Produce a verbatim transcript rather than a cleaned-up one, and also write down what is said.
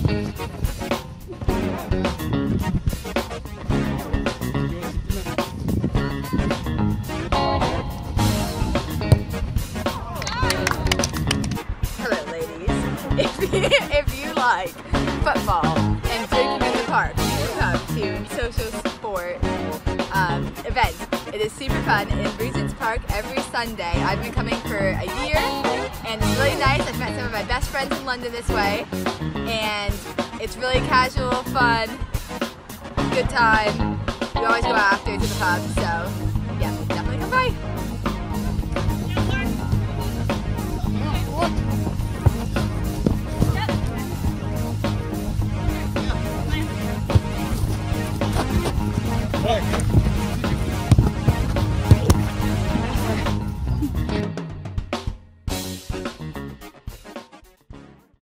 Hello ladies, if you, if you like football and drinking in the park, you should come to Social Sport um, event. It is super fun in Regent's Park every Sunday. I've been coming for a year and it's really nice. I've met some of my best friends in London this way and it's really casual, fun, good time. We always go after to the pub, so yeah, definitely come by.